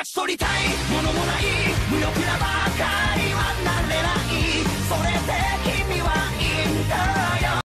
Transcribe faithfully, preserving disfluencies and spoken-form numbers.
勝ち取りたいものもない無力な